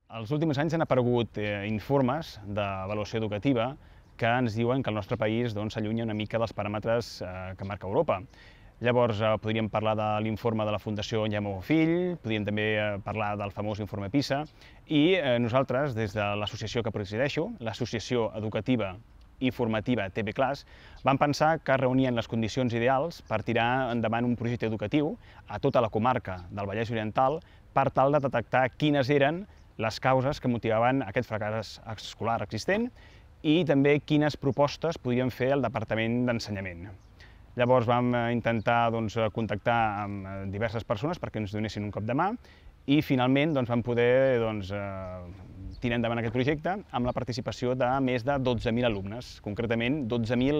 Els últims anys han aparegut informes d'avaluació educativa que ens diuen que el nostre país s'allunya una mica dels paràmetres que marca Europa. Llavors, podríem parlar de l'informe de la Fundació Jaume Bofill, podríem també parlar del famós informe PISA, i nosaltres, des de l'associació que presideixo, l'Associació Educativa i Formativa TB Class, vam pensar que reunien les condicions ideals per tirar endavant un projecte educatiu a tota la comarca del Vallès Oriental per tal de detectar quines eren les causes que motivaven aquest fracàs escolar existent i també quines propostes podien fer el Departament d'Ensenyament. Llavors vam intentar contactar amb diverses persones perquè ens donessin un cop de mà i finalment vam poder tirar endavant aquest projecte amb la participació de més de 12.000 alumnes, concretament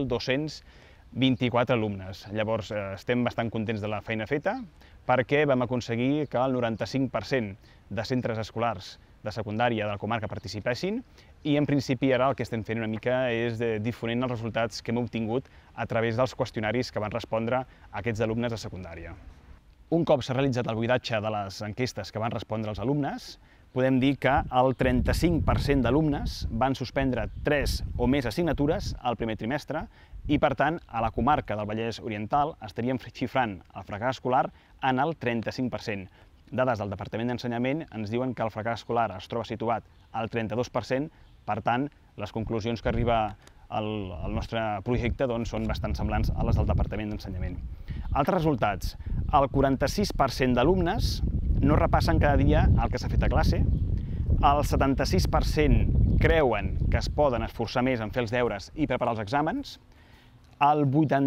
12.224 alumnes. Llavors estem bastant contents de la feina feta perquè vam aconseguir que el 95% de centres escolars de secundària de la comarca participessin i en principi ara el que estem fent una mica és difonent els resultats que hem obtingut a través dels qüestionaris que van respondre aquests alumnes de secundària. Un cop s'ha realitzat el buidatge de les enquestes que van respondre els alumnes, podem dir que el 35% d'alumnes van suspendre 3 o més assignatures al primer trimestre i, per tant, a la comarca del Vallès Oriental estaríem xifrant el fracàs escolar en el 35%. Dades del Departament d'Ensenyament ens diuen que el fracàs escolar es troba situat al 32%, per tant, les conclusions que arriba el nostre projecte són bastant semblants a les del Departament d'Ensenyament. Altres resultats. El 46% d'alumnes no repassen cada dia el que s'ha fet a classe, el 76% creuen que es poden esforçar més en fer els deures i preparar els exàmens, el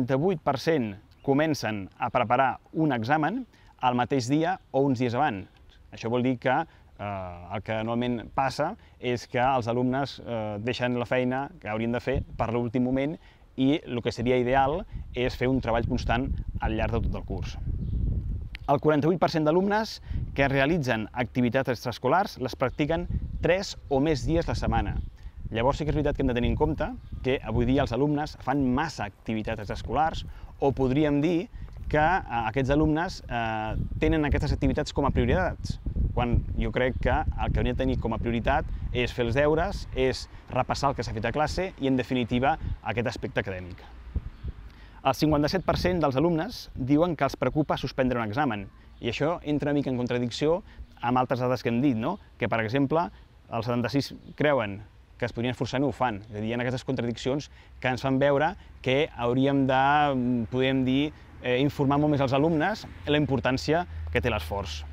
88% comencen a preparar un examen el mateix dia o uns dies abans. Això vol dir que el que normalment passa és que els alumnes deixen la feina que haurien de fer per l'últim moment i el que seria ideal és fer un treball constant al llarg de tot el curs. El 48% d'alumnes que realitzen activitats extraescolars les practiquen 3 o més dies a la setmana. Llavors sí que és veritat que hem de tenir en compte que avui dia els alumnes fan massa activitats extraescolars o podríem dir que aquests alumnes tenen aquestes activitats com a prioritats, quan jo crec que el que hauria de tenir com a prioritat és fer els deures, és repassar el que s'ha fet a classe i, en definitiva, aquest aspecte acadèmic. El 57% dels alumnes diuen que els preocupa suspendre un examen, i això entra una mica en contradicció amb altres dades que hem dit, que, per exemple, els 76 creuen que es podrien esforçar i no ho fan. És a dir, hi ha aquestes contradiccions que ens fan veure que hauríem de, podem dir, informar molt més als alumnes la importància que té l'esforç.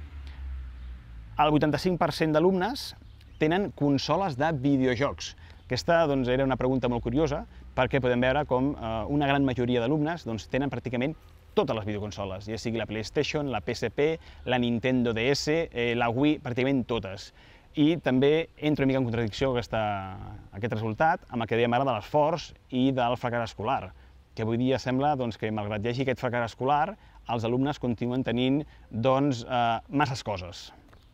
El 85% d'alumnes tenen consoles de videojocs. Aquesta era una pregunta molt curiosa perquè podem veure com una gran majoria d'alumnes tenen pràcticament totes les videoconsoles, ja sigui la PlayStation, la PSP, la Nintendo DS, la Wii, pràcticament totes. I també entra una mica en contradicció aquest resultat amb el que dèiem ara de l'esforç i del fracàs escolar, que avui dia sembla que, malgrat hi hagi aquest fracàs escolar, els alumnes continuen tenint masses coses.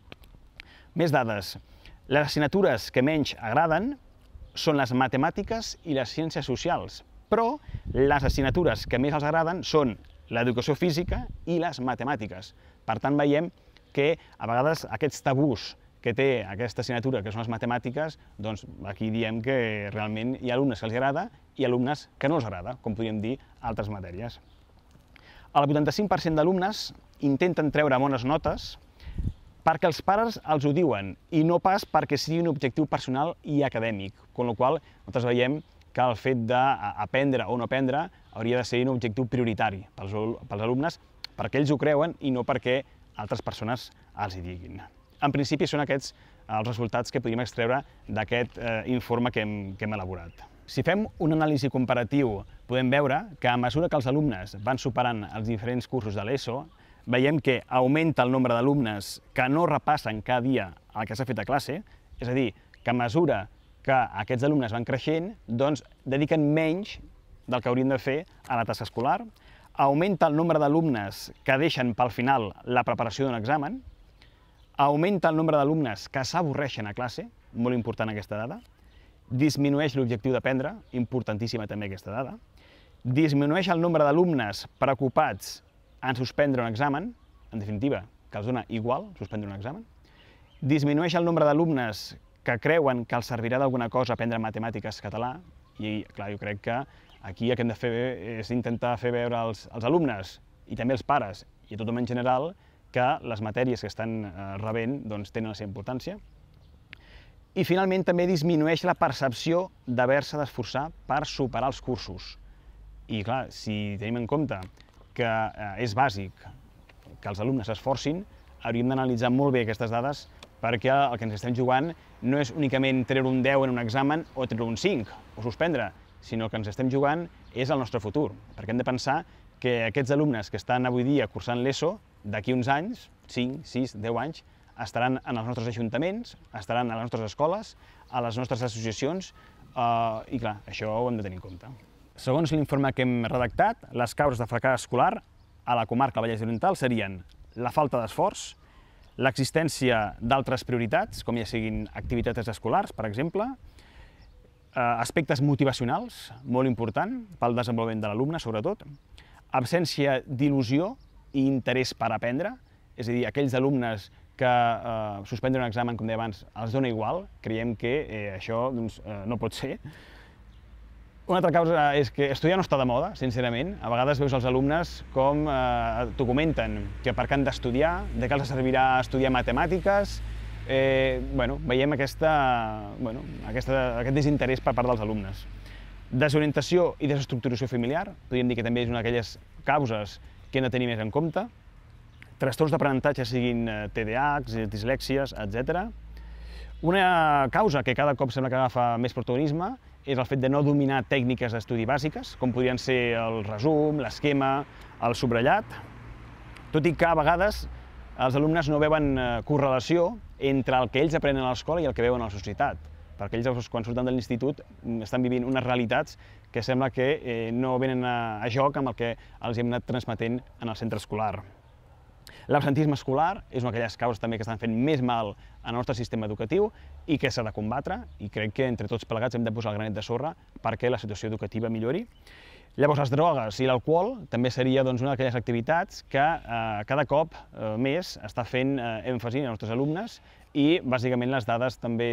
Més dades. Les assignatures que menys agraden són les matemàtiques i les ciències socials, però les assignatures que més els agraden són l'educació física i les matemàtiques. Per tant, veiem que a vegades aquests tabús que té aquesta assignatura, que són les matemàtiques, aquí diem que realment hi ha alumnes que els agrada i alumnes que no els agrada, com podríem dir altres matèries. El 85% d'alumnes intenten treure bones notes perquè els pares els ho diuen i no pas perquè sigui un objectiu personal i acadèmic, amb la qual cosa nosaltres veiem que el fet d'aprendre o no aprendre hauria de ser un objectiu prioritari pels alumnes, perquè ells ho creuen i no perquè altres persones els hi diguin. En principi són aquests els resultats que podríem extreure d'aquest informe que hem elaborat. Si fem un anàlisi comparatiu, podem veure que a mesura que els alumnes van superant els diferents cursos de l'ESO, veiem que augmenta el nombre d'alumnes que no repassen cada dia el que s'ha fet a classe, és a dir, que a mesura que aquests alumnes van creixent, dediquen menys del que haurien de fer a la tasca escolar, augmenta el nombre d'alumnes que deixen pel final la preparació d'un examen, augmenta el nombre d'alumnes que s'avorreixen a classe, molt important aquesta dada, disminueix l'objectiu d'aprendre, importantíssima també aquesta dada, disminueix el nombre d'alumnes preocupats en suspendre un examen, en definitiva, que els dona igual suspendre un examen, Disminueix el nombre d'alumnes que creuen que els servirà d'alguna cosa aprendre matemàtiques català, i clar, jo crec que aquí el que hem de fer és intentar fer veure als alumnes i també als pares i a tothom en general que les matèries que estan rebent tenen la seva importància. I finalment també disminueix la percepció d'haver-se d'esforçar per superar els cursos. I clar, si tenim en compte que és bàsic que els alumnes s'esforcin, hauríem d'analitzar molt bé aquestes dades perquè el que ens estem jugant no és únicament treure un 10 en un examen o treure un 5 o suspendre, sinó que ens estem jugant és el nostre futur, perquè hem de pensar que aquests alumnes que estan avui dia cursant l'ESO, d'aquí uns anys, 5, 6, 10 anys, estaran en els nostres ajuntaments, estaran a les nostres escoles, a les nostres associacions, i clar, això ho hem de tenir en compte. Segons l'informe que hem redactat, les causes de fracàs escolar a la comarca del Vallès Oriental serien la falta d'esforç, l'existència d'altres prioritats, com ja siguin activitats escolars, per exemple, aspectes motivacionals, molt important, pel desenvolupament de l'alumne, sobretot, absència d'il·lusió i interès per aprendre, és a dir, aquells alumnes que suspendre un examen, com deia abans, els dona igual, creiem que això no pot ser. Una altra causa és que estudiar no està de moda, sincerament. A vegades veus els alumnes com t'ho comenten, que per què han d'estudiar, de què els servirà estudiar matemàtiques. Veiem aquest desinterès per part dels alumnes. Desorientació i desestructuració familiar, podríem dir que també és una d'aquelles causes que hem de tenir més en compte. Trastorns d'aprenentatge, siguin TDAHs, dislèxies, etc. Una causa que cada cop sembla que agafa més protagonisme és el fet de no dominar tècniques d'estudi bàsiques, com podrien ser el resum, l'esquema, el subratllat, tot i que a vegades els alumnes no veuen correlació entre el que ells aprenen a l'escola i el que veuen a la societat, perquè ells, quan surten de l'institut, estan vivint unes realitats que sembla que no venen a joc amb el que els hem anat transmetent en el centre escolar. L'absentisme escolar és una d'aquelles causes també que estan fent més mal al nostre sistema educatiu i que s'ha de combatre, i crec que entre tots plegats hem de posar el granet de sorra perquè la situació educativa millori. Llavors, les drogues i l'alcohol també seria una d'aquelles activitats que cada cop més està fent èmfasi en els nostres alumnes i, bàsicament, les dades també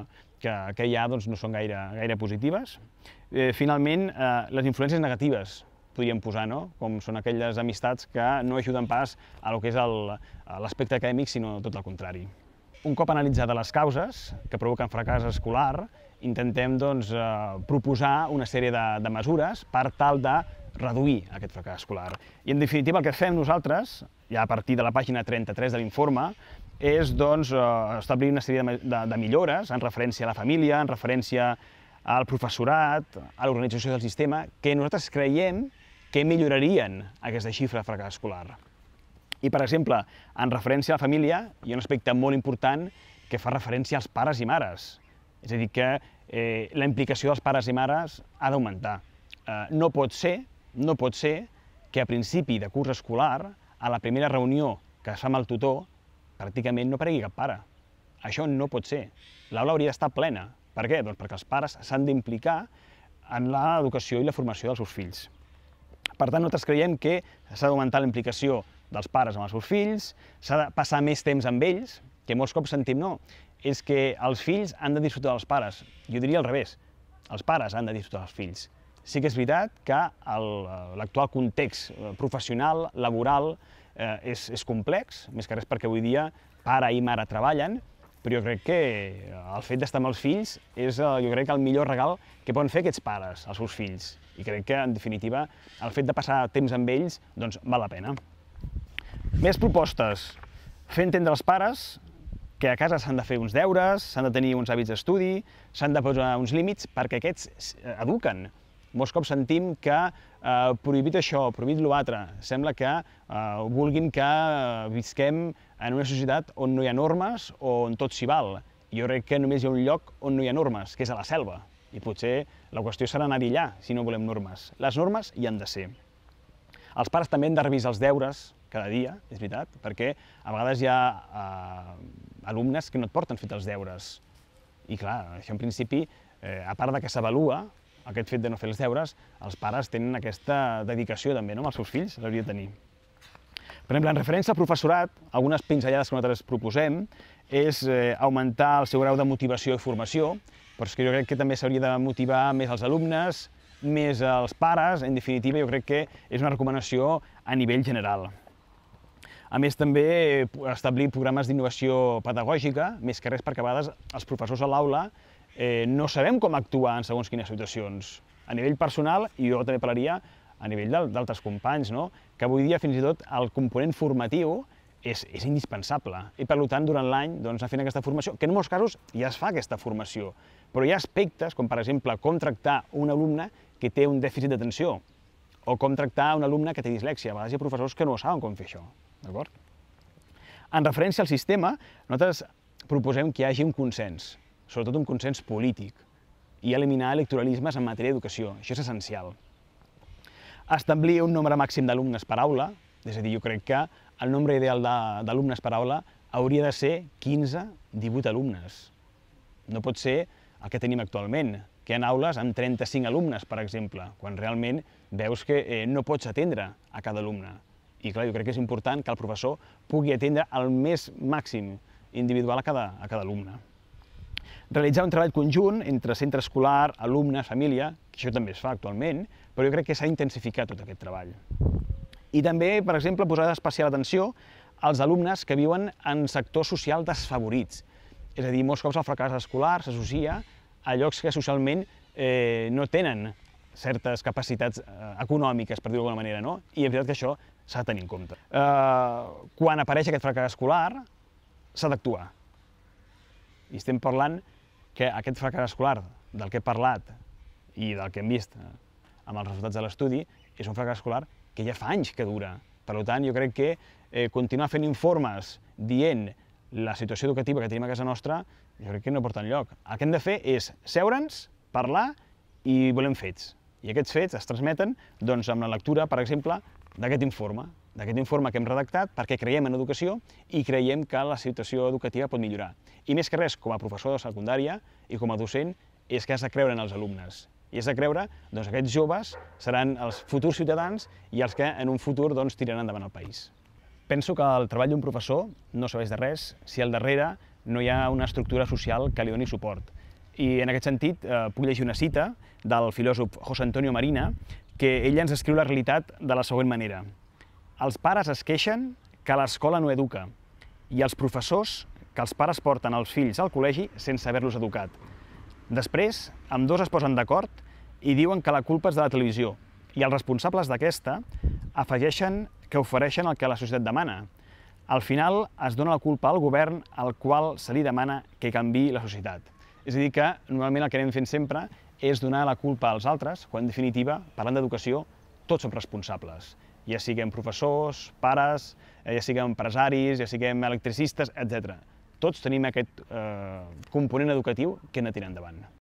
que hi ha no són gaire positives. Finalment, les influències negatives, podríem posar, com són aquelles amistats que no ajuden pas a lo que és l'aspecte acadèmic, sinó tot el contrari. Un cop analitzades les causes que provoquen fracàs escolar, intentem proposar una sèrie de mesures per tal de reduir aquest fracàs escolar. I, en definitiva, el que fem nosaltres, ja a partir de la pàgina 33 de l'informe, és establir una sèrie de millores en referència a la família, en referència al professorat, a l'organització del sistema, que nosaltres creiem que millorarien aquesta xifra de fracàs escolar. I, per exemple, en referència a la família, hi ha un aspecte molt important que fa referència als pares i mares. És a dir, que la implicació dels pares i mares ha d'augmentar. No pot ser que a principi de curs escolar, a la primera reunió que es fa amb el tutor, pràcticament no aparegui cap pare. Això no pot ser. L'aula hauria d'estar plena. Per què? Doncs perquè els pares s'han d'implicar en l'educació i la formació dels seus fills. Per tant, nosaltres creiem que s'ha d'augmentar la implicació dels pares amb els seus fills, s'ha de passar més temps amb ells, que molts cops sentim no, és que els fills han de disfrutar dels pares. Jo diria al revés, els pares han de disfrutar dels fills. Sí que és veritat que l'actual context professional, laboral, és complex, més que res perquè avui dia pare i mare treballen, però jo crec que el fet d'estar amb els fills és el millor regal que poden fer aquests pares als seus fills. I crec que, en definitiva, el fet de passar temps amb ells val la pena. Més propostes. Fer entendre als pares que a casa s'han de fer uns deures, s'han de tenir uns hàbits d'estudi, s'han de posar uns límits perquè aquests eduquen. Molts cops sentim que prohibit això, prohibit l'altre. Sembla que vulguin que visquem en una societat on no hi ha normes o on tot s'hi val. Jo crec que només hi ha un lloc on no hi ha normes, que és a la selva. I potser la qüestió serà anar-hi allà, si no volem normes. Les normes hi han de ser. Els pares també han de revisar els deures cada dia, és veritat, perquè a vegades hi ha alumnes que no et porten fet els deures. I clar, això en principi, a part de que s'avalua, aquest fet de no fer els deures, els pares tenen aquesta dedicació també, amb els seus fills, l'hauria de tenir. Per exemple, en referència al professorat, algunes pinzellades que nosaltres proposem és augmentar el seu grau de motivació i formació, però és que jo crec que també s'hauria de motivar més els alumnes, més els pares, en definitiva jo crec que és una recomanació a nivell general. A més, també establir programes d'innovació pedagògica, més que res perquè a vegades els professors a l'aula no sabem com actuar en segons quines situacions. A nivell personal, i jo també parlaria a nivell d'altres companys, que avui dia fins i tot el component formatiu és indispensable. I per tant, durant l'any anar fent aquesta formació, que en molts casos ja es fa aquesta formació, però hi ha aspectes, com per exemple com tractar un alumne que té un dèficit d'atenció, o com tractar un alumne que té dislèxia. A vegades hi ha professors que no saben com fer això. D'acord? En referència al sistema, nosaltres proposem que hi hagi un consens, sobretot un consens polític, i eliminar electoralismes en matèria d'educació. Això és essencial. Establir un nombre màxim d'alumnes per aula, és a dir, jo crec que el nombre ideal d'alumnes per aula hauria de ser 15-18 alumnes. No pot ser el que tenim actualment, que hi ha aules amb 35 alumnes, per exemple, quan realment veus que no pots atendre a cada alumne. I clar, jo crec que és important que el professor pugui atendre el més màxim individual a cada alumne. Realitzar un treball conjunt entre centre escolar, alumne, família, que això també es fa actualment, però jo crec que s'ha d'intensificar tot aquest treball. I també, per exemple, posar especial atenció als alumnes que viuen en sectors socials desfavorits. És a dir, molts cops el fracàs escolar s'associa a llocs que socialment no tenen certes capacitats econòmiques, per dir-ho d'alguna manera, no? I és veritat que això s'ha de tenir en compte. Quan apareix aquest fracàs escolar, s'ha d'actuar. I estem parlant que aquest fracàs escolar del que he parlat i del que hem vist amb els resultats de l'estudi és un fracàs escolar que ja fa anys que dura. Per tant, jo crec que continuar fent informes dient la situació educativa que tenim a casa nostra, jo crec que no porta enlloc. El que hem de fer és seure'ns, parlar i volem fets. I aquests fets es transmeten amb la lectura, per exemple, d'aquest informe que hem redactat perquè creiem en educació i creiem que la situació educativa pot millorar. I més que res, com a professor de secundària i com a docent, és que has de creure en els alumnes. I has de creure que aquests joves seran els futurs ciutadans i els que en un futur tiraran endavant el país. Penso que el treball d'un professor no serveix de res si al darrere no hi ha una estructura social que li doni suport. I en aquest sentit puc llegir una cita del filòsof José Antonio Marina, que ell ens descriu la realitat de la següent manera. Els pares es queixen que l'escola no educa i els professors que els pares porten els fills al col·legi sense haver-los educat. Després, ambdós es posen d'acord i diuen que la culpa és de la televisió i els responsables d'aquesta afegeixen que ofereixen el que la societat demana. Al final es dona la culpa al govern al qual se li demana que canviï la societat. És a dir, que normalment el que anem fent sempre és donar la culpa als altres, quan en definitiva, parlant d'educació, tots som responsables. Ja siguem professors, pares, ja siguem empresaris, ja siguem electricistes, etc. Tots tenim aquest component educatiu que hem de tirar endavant.